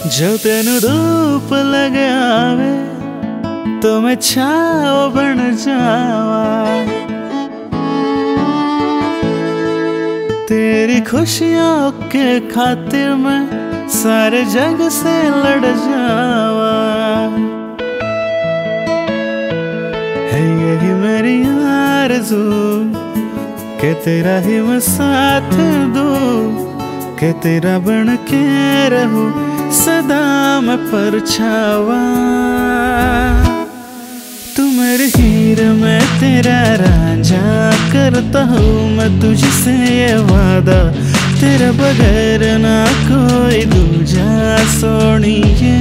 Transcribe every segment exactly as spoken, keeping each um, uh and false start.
जो तेन धूप लग आवे तो मैं छाव बन जावा। तेरी खुशियों के खातिर मैं सारे जग से लड़ जावा। है यही मेरी आरज़ू के तेरा ही मैं साथ दूं, के तेरा बन के रहूं सदा मैं परछावा। तू मेरी हीर मैं तेरा रांझा, करता हूँ मैं तुझसे ये वादा, तेरे बगैर ना कोई दूजा सोनिए।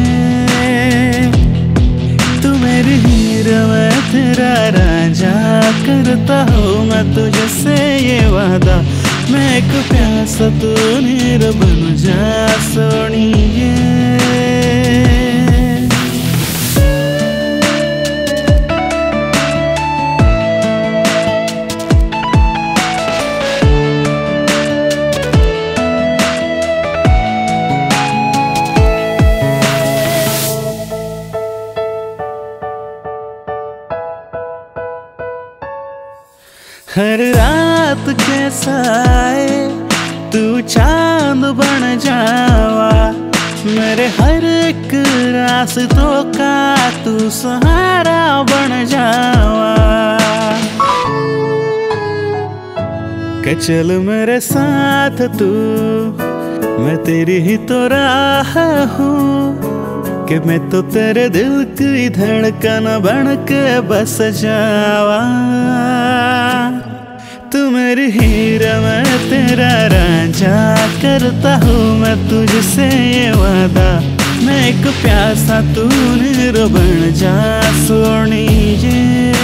तू मेरी हीर मैं तेरा रांझा, करता हूँ मैं तुझसे ये वादा, मैं एक प्यासा तू नीर बन जा सोनिए। हर रात के साए तू चांद बन जावा, मेरे हर एक रास्तों का तू सहारा बन जावा। के चल मेरे साथ तू, मैं तेरी ही तो राह हूँ, कि मैं तो तेरे दिल की धड़कन बन के बस जावा। तू मेरी हीर मैं तेरा रांझा, करता हूँ मैं तुझसे ये वादा, मैं एक प्यासा तू नीर बन जा सोनिए।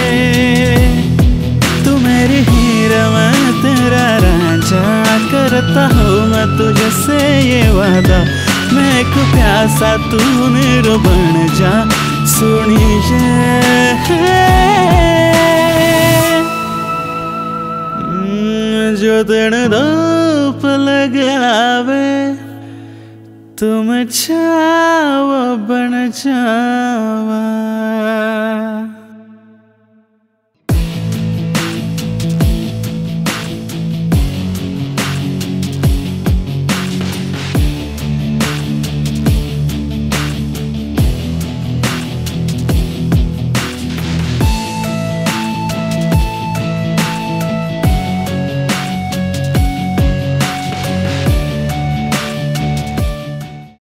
तू मेरी हीर मैं तेरा रांझा, करता हूँ मैं तुझसे ये वादा, मैं एक प्यासा तू नीर बन जा सोनिए। जो दिन धूप लग आवे तुम छाव बन जावा।